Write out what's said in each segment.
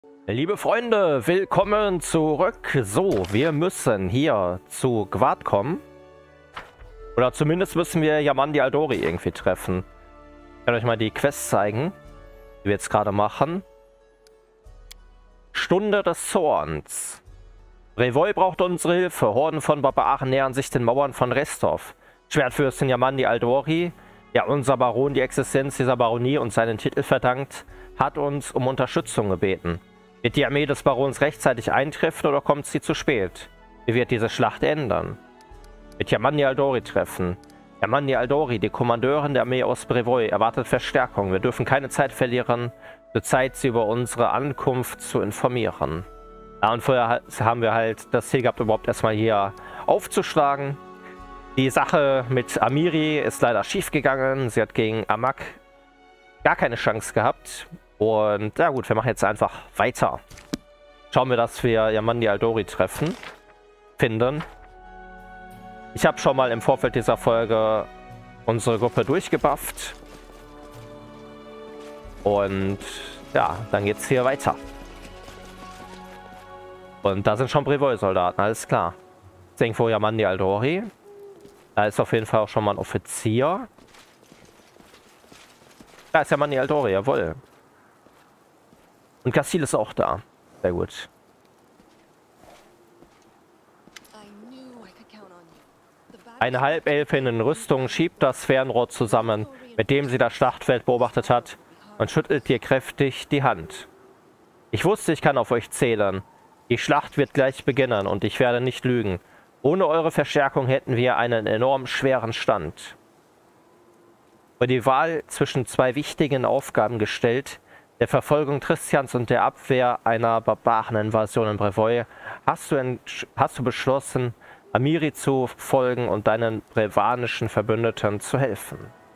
Liebe Freunde, willkommen zurück. So, wir müssen hier zu Gwart kommen. Oder zumindest müssen wir Yamandi Aldori irgendwie treffen. Ich kann euch mal die Quest zeigen, die wir jetzt gerade machen. Stunde des Zorns. Brevoy braucht unsere Hilfe. Horden von Barbaren nähern sich den Mauern von Restov. Schwertfürstin Yamandi Aldori, der unser Baron die Existenz dieser Baronie und seinen Titel verdankt, hat uns um Unterstützung gebeten. Wird die Armee des Barons rechtzeitig eintreffen oder kommt sie zu spät? Wie wird diese Schlacht ändern? Mit Yamandi Aldori treffen. Yamandi Aldori, die Kommandeurin der Armee aus Brevoy, erwartet Verstärkung. Wir dürfen keine Zeit verlieren, zur Zeit sie über unsere Ankunft zu informieren. Ja, und vorher haben wir halt das Ziel gehabt, überhaupt erstmal hier aufzuschlagen. Die Sache mit Amiri ist leider schief gegangen. Sie hat gegen Amak gar keine Chance gehabt. Und ja gut, wir machen jetzt einfach weiter. Schauen wir, dass wir Yamandi Aldori finden. Ich habe schon mal im Vorfeld dieser Folge unsere Gruppe durchgebufft. Und ja, dann geht's hier weiter. Und da sind schon Brevoy-Soldaten, alles klar. Ist irgendwo Yamandi Aldori. Da ist auf jeden Fall auch schon mal ein Offizier. Da ist Yamandi Aldori, jawohl. Und Gassil ist auch da. Sehr gut. Eine Halbelfin in Rüstung schiebt das Fernrohr zusammen, mit dem sie das Schlachtfeld beobachtet hat, und schüttelt dir kräftig die Hand. Ich wusste, ich kann auf euch zählen. Die Schlacht wird gleich beginnen und ich werde nicht lügen. Ohne eure Verstärkung hätten wir einen enorm schweren Stand. Vor die Wahl zwischen zwei wichtigen Aufgaben gestellt, der Verfolgung Tristians und der Abwehr einer Barbareninvasion in Brevoy, hast du beschlossen, Amiri zu folgen und deinen brevanischen Verbündeten zu helfen.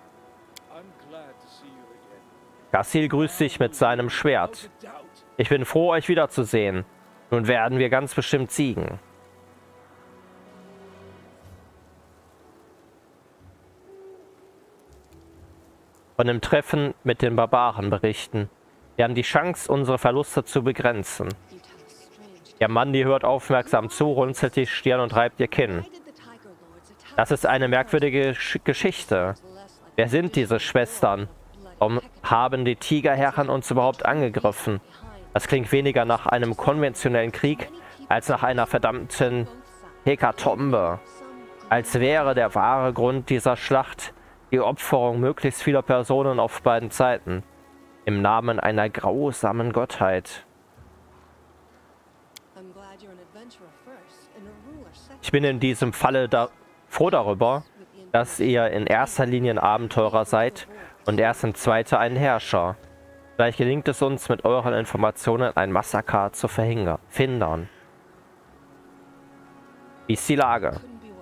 Gassil grüßt dich mit seinem Schwert. Ich bin froh, euch wiederzusehen. Nun werden wir ganz bestimmt siegen. Von dem Treffen mit den Barbaren berichten. Wir haben die Chance, unsere Verluste zu begrenzen. Yamandi hört aufmerksam zu, runzelt die Stirn und reibt ihr Kinn. Das ist eine merkwürdige Geschichte. Wer sind diese Schwestern? Warum haben die Tigerherren uns überhaupt angegriffen? Das klingt weniger nach einem konventionellen Krieg, als nach einer verdammten Hekatombe. Als wäre der wahre Grund dieser Schlacht die Opferung möglichst vieler Personen auf beiden Seiten. Im Namen einer grausamen Gottheit. Ich bin in diesem Falle froh darüber, dass ihr in erster Linie ein Abenteurer seid und erst in zweiter ein Herrscher. Vielleicht gelingt es uns, mit euren Informationen ein Massaker zu verhindern. Wie ist die Lage?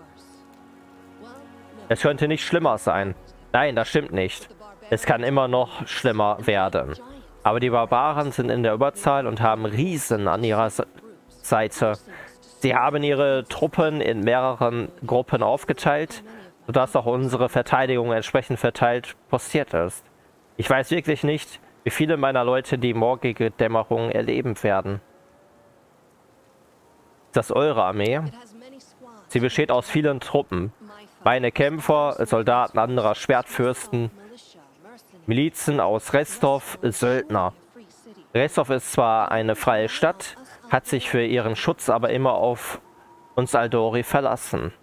Es könnte nicht schlimmer sein. Nein, das stimmt nicht. Es kann immer noch schlimmer werden. Aber die Barbaren sind in der Überzahl und haben Riesen an ihrer Seite. Sie haben ihre Truppen in mehreren Gruppen aufgeteilt, sodass auch unsere Verteidigung entsprechend verteilt postiert ist. Ich weiß wirklich nicht, wie viele meiner Leute die morgige Dämmerung erleben werden. Ist das eure Armee? Sie besteht aus vielen Truppen. Meine Kämpfer, Soldaten anderer Schwertfürsten, Milizen aus Restov, Söldner. Restov ist zwar eine freie Stadt, hat sich für ihren Schutz aber immer auf uns Aldori verlassen.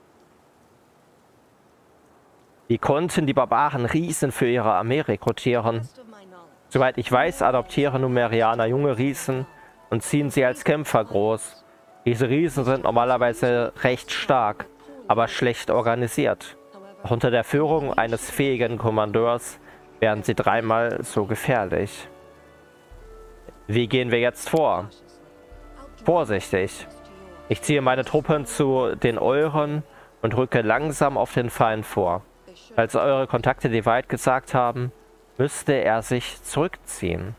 Wie konnten die Barbaren Riesen für ihre Armee rekrutieren? Soweit ich weiß, adoptieren Numerianer junge Riesen und ziehen sie als Kämpfer groß. Diese Riesen sind normalerweise recht stark, aber schlecht organisiert. Auch unter der Führung eines fähigen Kommandeurs wären sie dreimal so gefährlich. Wie gehen wir jetzt vor? Vorsichtig. Ich ziehe meine Truppen zu den euren und rücke langsam auf den Feind vor. Als eure Kontakte die Wahrheit gesagt haben, müsste er sich zurückziehen.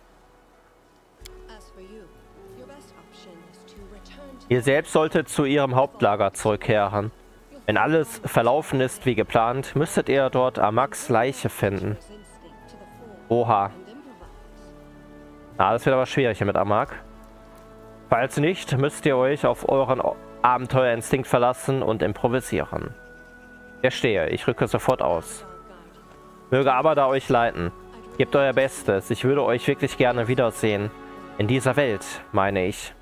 Ihr selbst solltet zu ihrem Hauptlager zurückkehren. Wenn alles verlaufen ist wie geplant, müsstet ihr dort Amaks Leiche finden. Oha. Ah, das wird aber schwierig hier mit Amag. Falls nicht, müsst ihr euch auf euren Abenteuerinstinkt verlassen und improvisieren. Verstehe, ich rücke sofort aus. Möge Abada euch leiten. Gebt euer Bestes. Ich würde euch wirklich gerne wiedersehen. In dieser Welt, meine ich.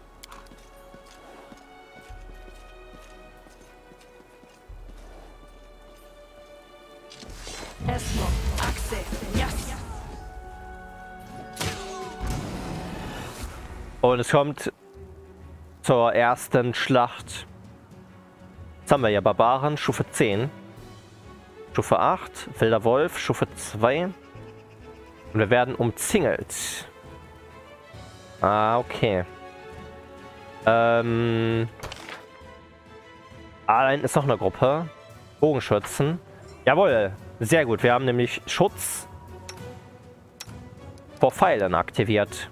Und es kommt zur ersten Schlacht. Jetzt haben wir ja Barbaren, Stufe 10. Stufe 8, Wilder Wolf, Stufe 2. Und wir werden umzingelt. Ah, okay. Da hinten ist noch eine Gruppe. Bogenschützen. Jawohl, sehr gut. Wir haben nämlich Schutz vor Pfeilen aktiviert.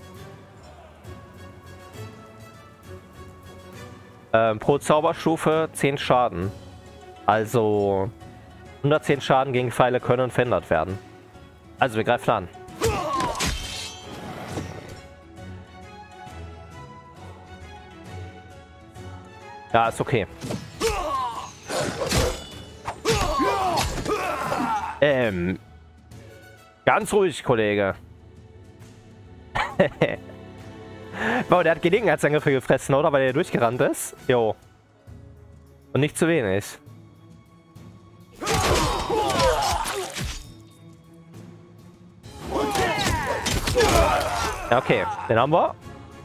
Pro Zauberstufe 10 Schaden. Also 110 Schaden gegen Pfeile können verändert werden. Also wir greifen an. Ja, ist okay. Ganz ruhig, Kollege. Wow, der hat Gelegenheitsangriffe gefressen, oder? Weil er durchgerannt ist. Jo. Und nicht zu wenig. Ja, okay. Den haben wir.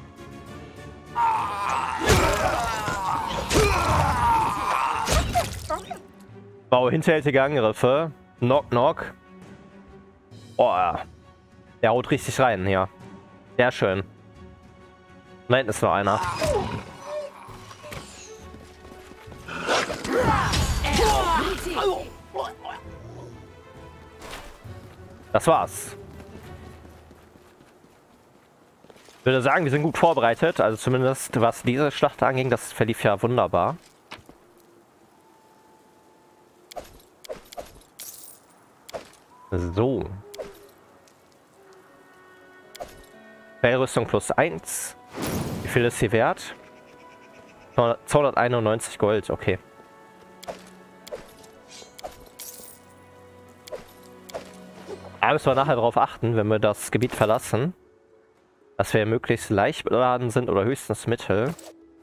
Wow, hinterhältige Angriffe. Knock, knock. Oh, der haut richtig rein hier. Sehr schön. Da hinten ist noch einer. Das war's. Ich würde sagen, wir sind gut vorbereitet. Also zumindest was diese Schlacht anging, das verlief ja wunderbar. So. Fellrüstung plus 1. Wie viel ist sie wert? 291 Gold, okay. Da müssen wir nachher darauf achten, wenn wir das Gebiet verlassen, dass wir möglichst leicht beladen sind oder höchstens mittel.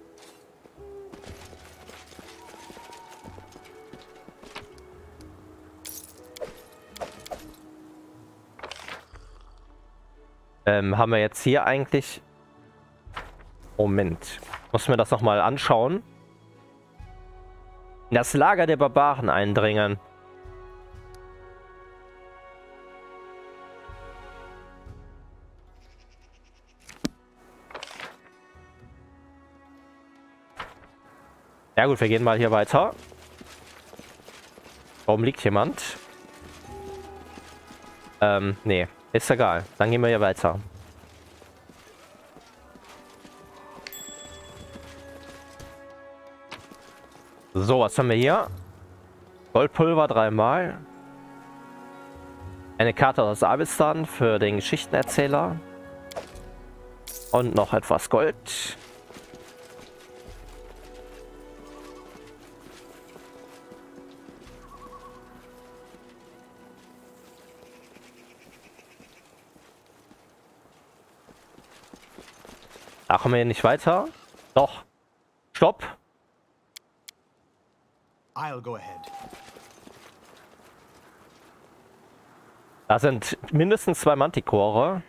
Haben wir jetzt hier eigentlich... Moment. Muss mir das nochmal anschauen. In das Lager der Barbaren eindringen. Ja gut, wir gehen mal hier weiter. Warum liegt jemand? Nee. Ist egal. Dann gehen wir hier weiter. So, was haben wir hier? Goldpulver 3-mal. Eine Karte aus Abistan für den Geschichtenerzähler. Und noch etwas Gold. Da kommen wir hier nicht weiter. Doch. Stopp. I'll go ahead. Da sind mindestens 2 Manticore.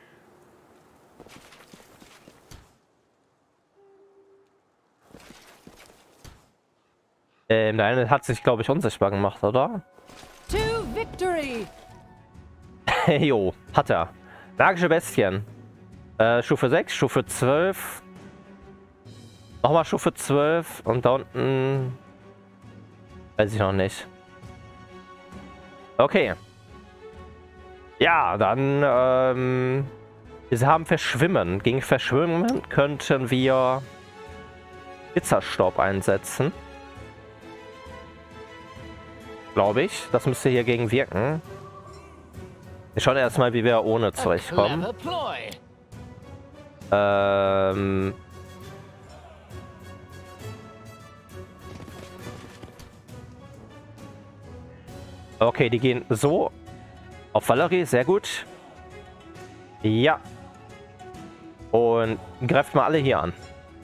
Der eine hat sich, glaube ich, unsichtbar gemacht, oder? To victory! Jo, hat er. Magische Bestien. Stufe 6, Stufe 12. Nochmal Stufe 12 und da unten... Weiß ich noch nicht. Okay. Ja, dann, wir haben Verschwimmen. Gegen Verschwimmen könnten wir Blitzerstaub einsetzen. Glaube ich. Das müsste hier gegen wirken. Wir schauen erstmal, wie wir ohne zurechtkommen. Okay, die gehen so auf Valerie, sehr gut. Ja. Und greift mal alle hier an.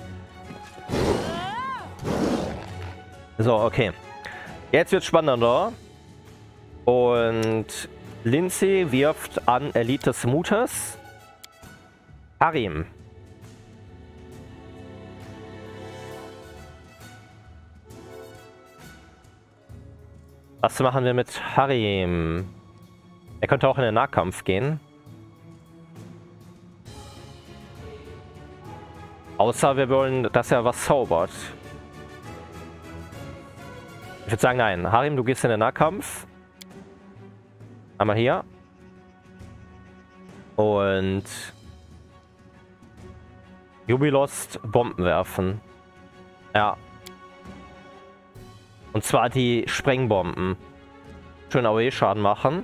So, okay. Jetzt wird spannender. Und Lindsay wirft an Elite des Mutes. Harim. Was machen wir mit Harim? Er könnte auch in den Nahkampf gehen. Außer wir wollen, dass er was zaubert. Ich würde sagen, nein. Harim, du gehst in den Nahkampf. Einmal hier. Und Jubilost Bomben werfen. Ja. Und zwar die Sprengbomben. Schön AOE-Schaden machen.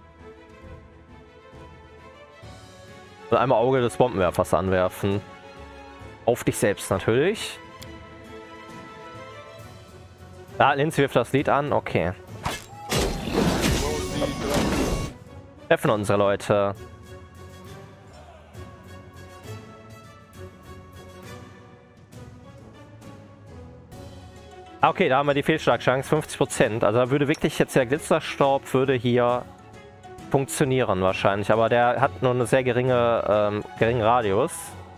Und einmal Auge des Bombenwerfers anwerfen. Auf dich selbst natürlich. Ja, Lindsay wirft das Lied an. Okay. Treffen unsere Leute. Okay, da haben wir die Fehlschlagchance, 50%. Also da würde wirklich jetzt der Glitzerstaub würde hier funktionieren wahrscheinlich. Aber der hat nur eine sehr geringen Radius.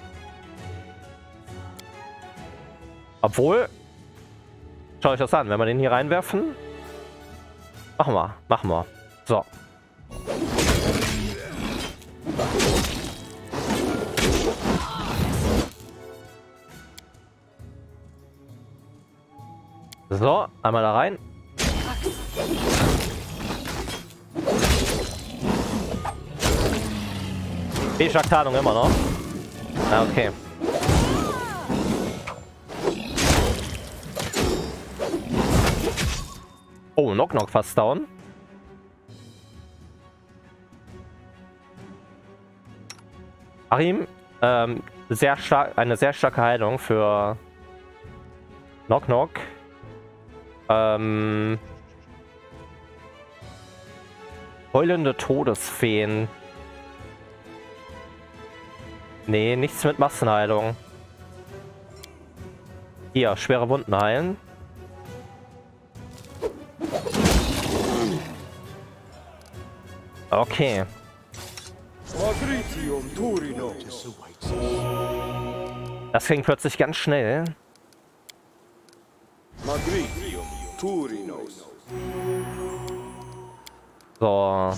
Obwohl, schaut euch das an, wenn wir den hier reinwerfen. Machen wir, machen wir. So. So, einmal da rein. Fehlschlagtarnung immer noch. Ja, okay. Oh, Knock-Knock fast down. Harim, sehr stark, eine sehr starke Heilung für Knock-Knock. Heulende Todesfeen. Nee, nichts mit Massenheilung. Hier, schwere Wunden heilen. Okay. Das ging plötzlich ganz schnell. So.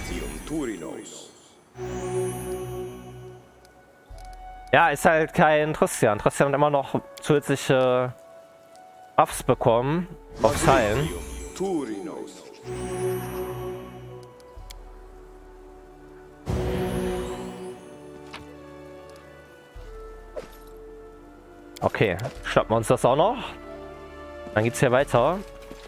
Ja, ist halt kein Tristian. Tristian hat immer noch zusätzliche Buffs bekommen. Aufs Heilen. Okay, schnappen wir uns das auch noch. Dann geht's hier weiter.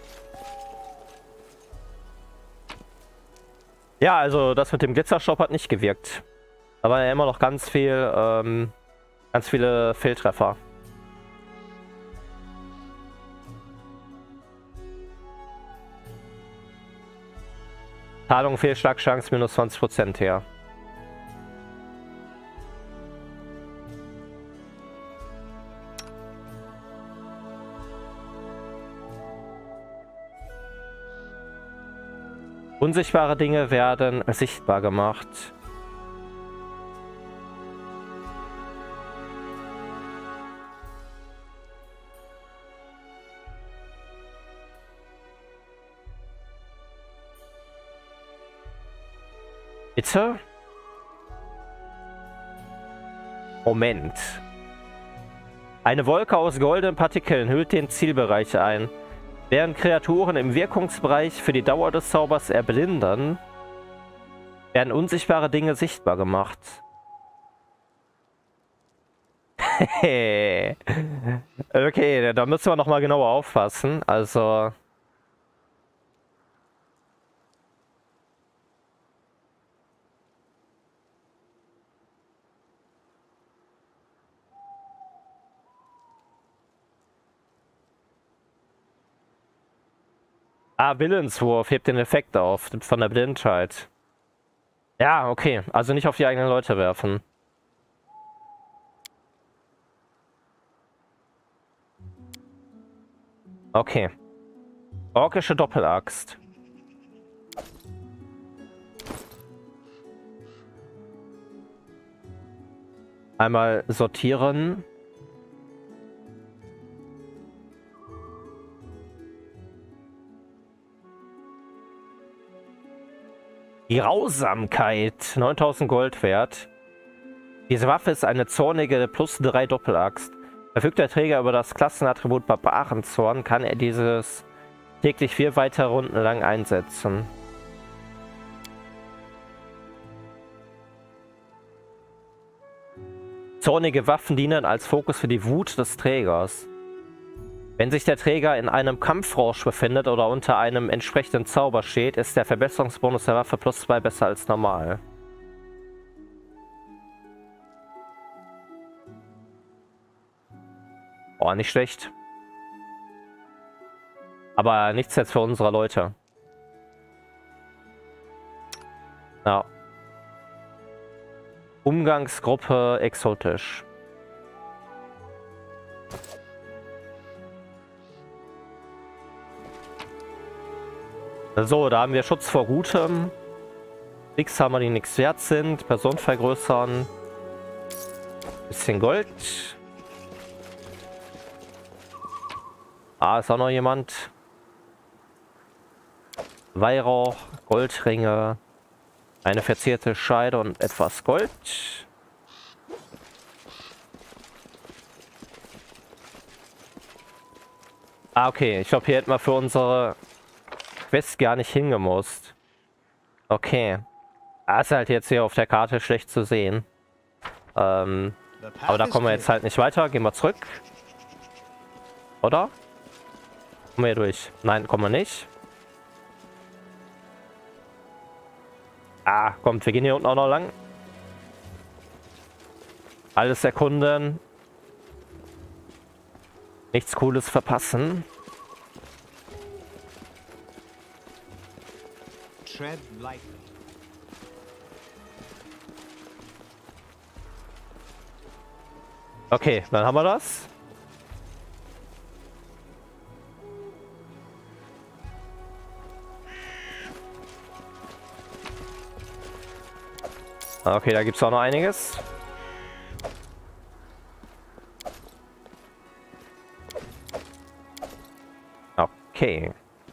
Ja, also das mit dem Glitzerstaub hat nicht gewirkt. Da waren ja immer noch ganz viele Fehltreffer. Tarnung, Fehlschlagchance, minus 20% her. Unsichtbare Dinge werden sichtbar gemacht. Bitte? Moment. Eine Wolke aus goldenen Partikeln hüllt den Zielbereich ein. Während Kreaturen im Wirkungsbereich für die Dauer des Zaubers erblinden, werden unsichtbare Dinge sichtbar gemacht. Okay, da müssen wir nochmal genauer aufpassen. Also... Ah, Willenswurf hebt den Effekt auf von der Blindheit. Ja, okay. Also nicht auf die eigenen Leute werfen. Okay. Orkische Doppelaxt. Einmal sortieren. Grausamkeit. 9000 Gold wert. Diese Waffe ist eine zornige +3 Doppelaxt. Verfügt der Träger über das Klassenattribut Barbarenzorn, kann er dieses täglich 4 weitere Runden lang einsetzen. Zornige Waffen dienen als Fokus für die Wut des Trägers. Wenn sich der Träger in einem Kampfrausch befindet oder unter einem entsprechenden Zauber steht, ist der Verbesserungsbonus der Waffe +2 besser als normal. Oh, nicht schlecht. Aber nichts jetzt für unsere Leute. Ja. Umgangsgruppe exotisch. So, da haben wir Schutz vor Gutem. X haben wir, die nichts wert sind. Person vergrößern. Bisschen Gold. Ah, ist auch noch jemand. Weihrauch, Goldringe. Eine verzierte Scheide und etwas Gold. Ah, okay. Ich glaube, hier hätten wir für unsere Quest gar nicht hingemusst. Okay. Ah, ist halt jetzt hier auf der Karte schlecht zu sehen. Aber da kommen wir jetzt halt nicht weiter. Gehen wir zurück. Oder? Kommen wir hier durch? Nein, kommen wir nicht. Ah, kommt, wir gehen hier unten auch noch lang. Alles erkunden. Nichts Cooles verpassen. Tread lightly. Okay, dann haben wir das. Okay, da gibt es auch noch einiges. Okay.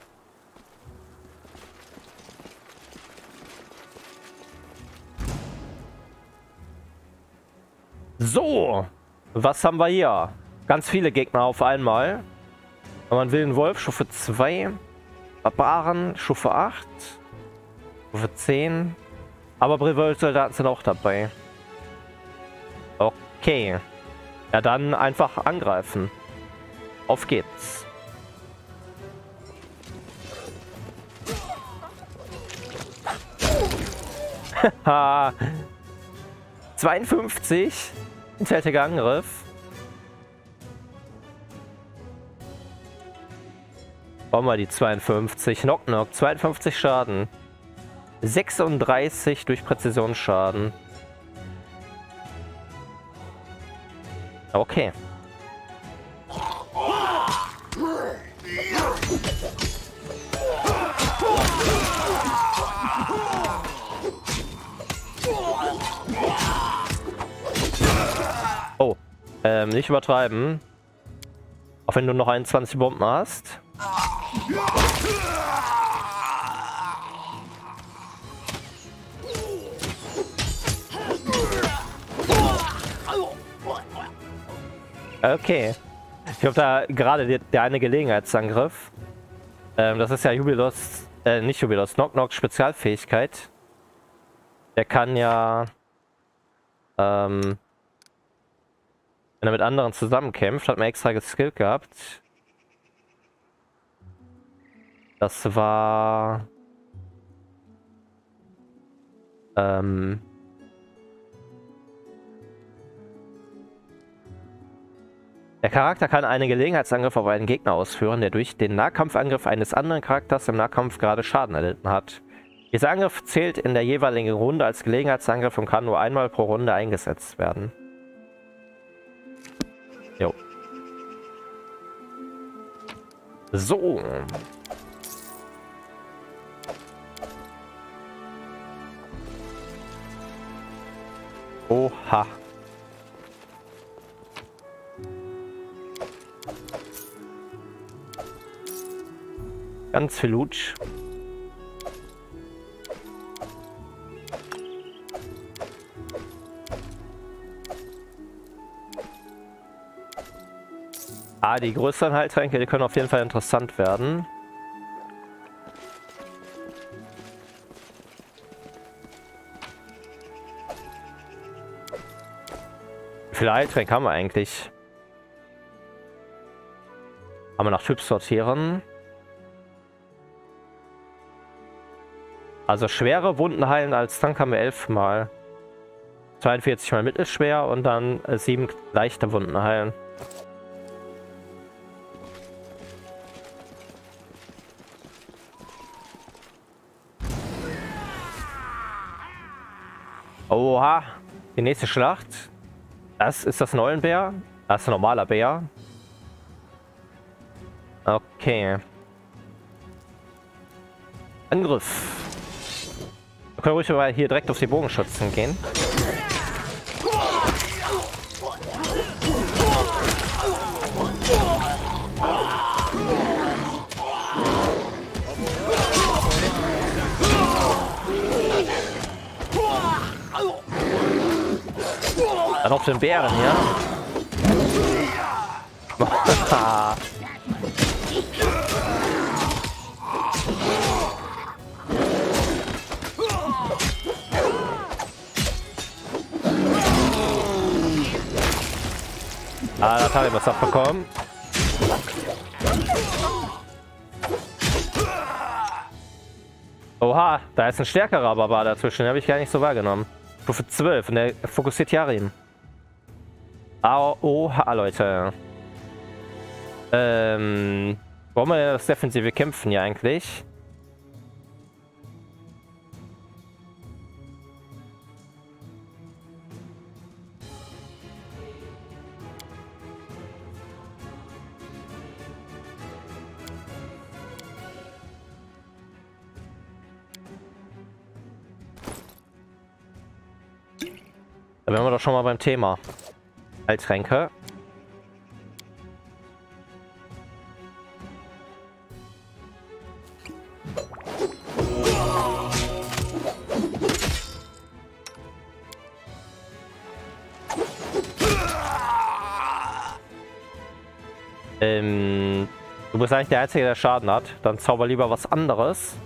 So, was haben wir hier? Ganz viele Gegner auf einmal. Wenn man will, einen Wolf, Stufe 2. Barbaren, Stufe 8. Stufe 10. Aber Revolt-Soldaten sind auch dabei. Okay. Ja, dann einfach angreifen. Auf geht's. Haha. 52. Hinterhältiger Angriff. Brauchen wir die 52. Knock-Knock. 52 Schaden. 36 durch Präzisionsschaden. Okay. Oh, nicht übertreiben. Auch wenn du noch 21 Bomben hast. Okay. Ich glaube, da gerade der eine Gelegenheitsangriff. Das ist ja Jubilos, nicht Jubilos, Knock-Knock Spezialfähigkeit. Der kann ja, wenn er mit anderen zusammenkämpft, hat man extra geskillt gehabt. Das war, Der Charakter kann einen Gelegenheitsangriff auf einen Gegner ausführen, der durch den Nahkampfangriff eines anderen Charakters im Nahkampf gerade Schaden erlitten hat. Dieser Angriff zählt in der jeweiligen Runde als Gelegenheitsangriff und kann nur einmal pro Runde eingesetzt werden. Jo. So. Oha. Ganz viel Loot. Ah, die größeren Heiltränke, die können auf jeden Fall interessant werden. Wie viele Heiltränke haben wir eigentlich? Haben wir nach Typ sortieren. Also schwere Wunden heilen als Tank haben wir 11 mal. 42 mal mittelschwer und dann 7 leichte Wunden heilen. Oha, die nächste Schlacht. Das ist das Neuenbär. Das ist ein normaler Bär. Okay. Angriff. Wir können ruhig mal hier direkt auf die Bogenschützen gehen. Dann auf den Bären hier. Ah, da habe ich was abbekommen. Oha, da ist ein stärkerer Barbar dazwischen, den habe ich gar nicht so wahrgenommen. Stufe 12 und der fokussiert Yarim. Oha, Leute. Wollen wir das defensive Kämpfen hier eigentlich? Da wären wir doch schon mal beim Thema. Heiltränke. Du bist eigentlich der Einzige, der Schaden hat. Dann zauber lieber was anderes.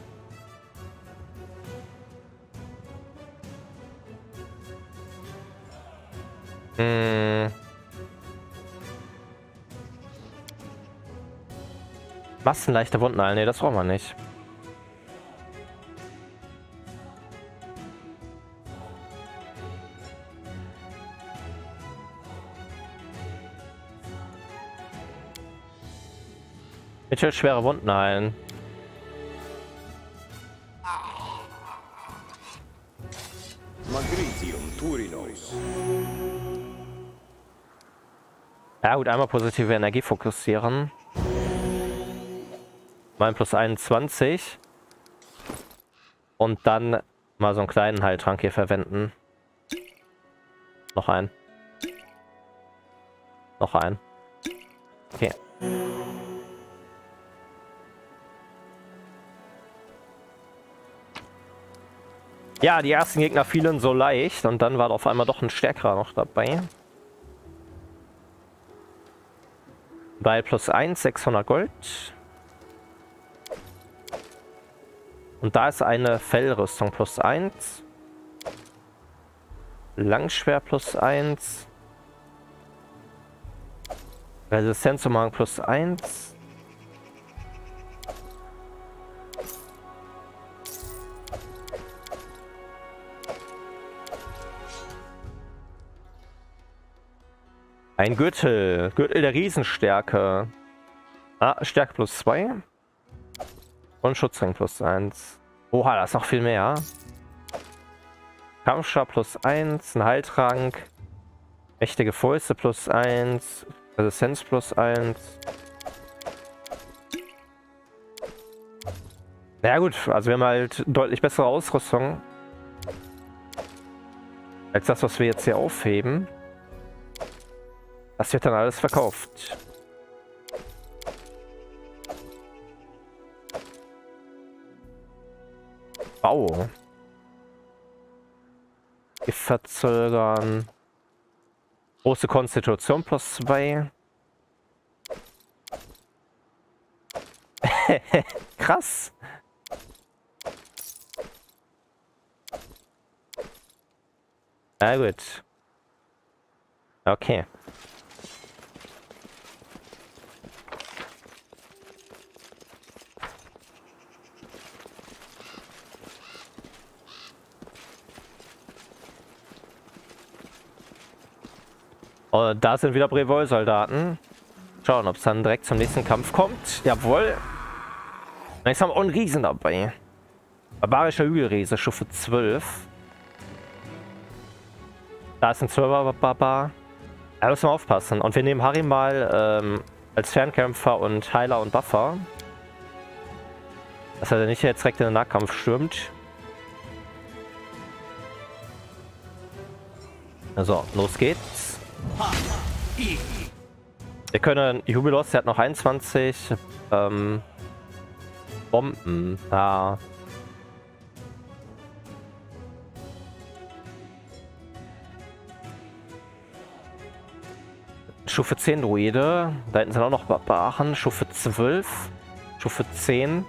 Massenleichte Wunden heilen. Nee, das brauchen wir nicht. Mittelschwere Wunden heilen. Ja gut, einmal positive Energie fokussieren. Mal plus 21. Und dann mal so einen kleinen Heiltrank hier verwenden. Noch einen. Noch einen. Okay. Ja, die ersten Gegner fielen so leicht und dann war auf einmal doch ein stärkerer noch dabei. Bei plus 1, 600 Gold. Und da ist eine Fellrüstung plus 1. Langschwert plus 1. Resistenzumhang plus 1. Ein Gürtel. Gürtel der Riesenstärke. Ah, Stärke plus 2. Und Schutzring plus 1. Oha, da ist noch viel mehr. Kampfstab plus 1. Ein Heiltrank. Mächtige Fäuste plus 1. Resistenz plus 1. Na ja, gut, also wir haben halt deutlich bessere Ausrüstung als das, was wir jetzt hier aufheben. Das wird dann alles verkauft. Bau. Gift verzögern. Große Konstitution plus 2. Krass. Na gut. Okay. Und da sind wieder Brevoll-Soldaten. Schauen, ob es dann direkt zum nächsten Kampf kommt. Jawohl. Jetzt haben wir auch einen Riesen dabei. Barbarischer Hügelriese, Stufe 12. Da ist ein 12er Barbar. Da müssen wir aufpassen. Und wir nehmen Harry mal als Fernkämpfer und Heiler und Buffer. Dass er nicht jetzt direkt in den Nahkampf stürmt. Also, los geht's. Wir können Jubilos, der hat noch 21 Bomben. Ja. Stufe 10 Druide. Da hinten sind auch noch Barbaren. Stufe 12. Stufe 10.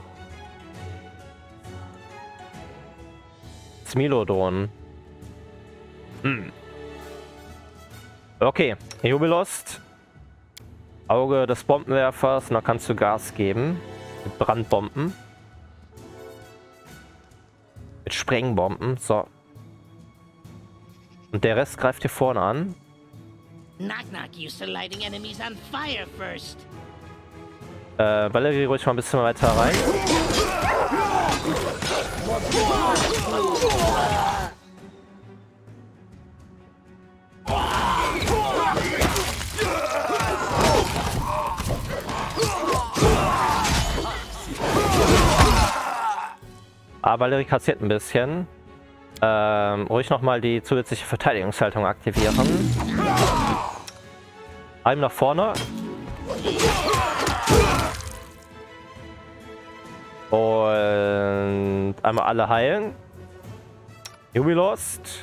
Smilodon. Okay, Jubilost. Auge des Bombenwerfers. Und da kannst du Gas geben. Mit Brandbomben. Mit Sprengbomben. So. Und der Rest greift hier vorne an. Knock-Knock used to lighting enemies on fire first. Valerie, ruhig mal ein bisschen weiter rein. Ah, Valerie kassiert ein bisschen. Ruhig nochmal die zusätzliche Verteidigungshaltung aktivieren. Einem nach vorne. Und einmal alle heilen. Jubilost.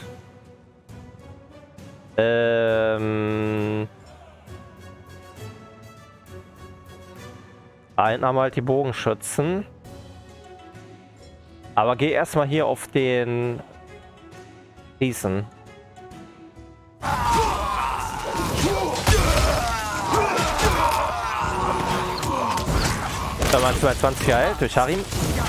Einmal die Bogenschützen. Aber geh erstmal hier auf den Riesen. Da waren 22 geheilt durch Harim.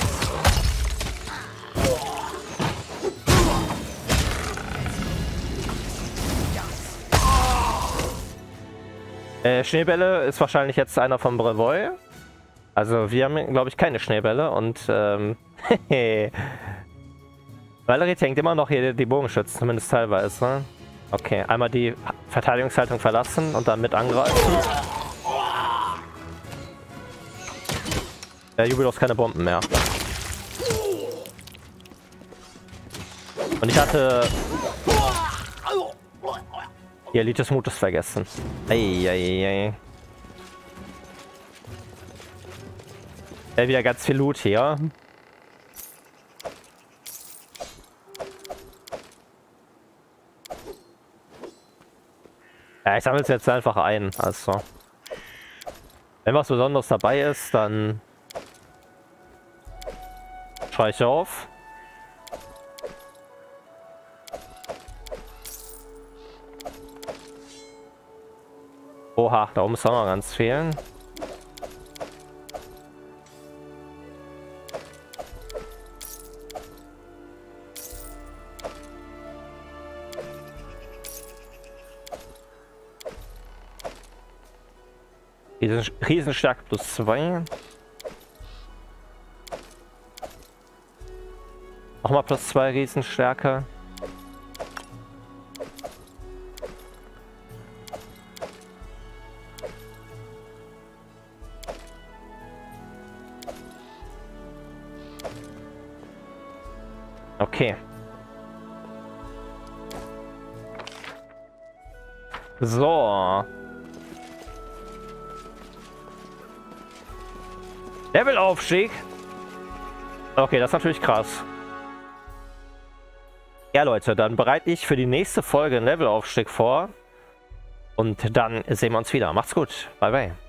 Schneebälle ist wahrscheinlich jetzt einer von Brevoy. Also wir haben, glaube ich, keine Schneebälle und Valerie hängt immer noch hier die Bogenschützen, zumindest teilweise. Okay, einmal die Verteidigungshaltung verlassen und dann mit angreifen. Jubilos keine Bomben mehr. Und ich hatte die Elite des Mutes vergessen. Eieiei. Wieder ganz viel Loot hier. Ja, ich sammle es jetzt einfach ein. Also, wenn was Besonderes dabei ist, dann schreibe ich auf. Oha, da oben ist auch noch ganz viel. Riesenstärke plus 2. Nochmal plus 2 Riesenstärke. Okay. So. Levelaufstieg. Okay, das ist natürlich krass. Ja, Leute, dann bereite ich für die nächste Folge einen Levelaufstieg vor. Und dann sehen wir uns wieder. Macht's gut. Bye, bye.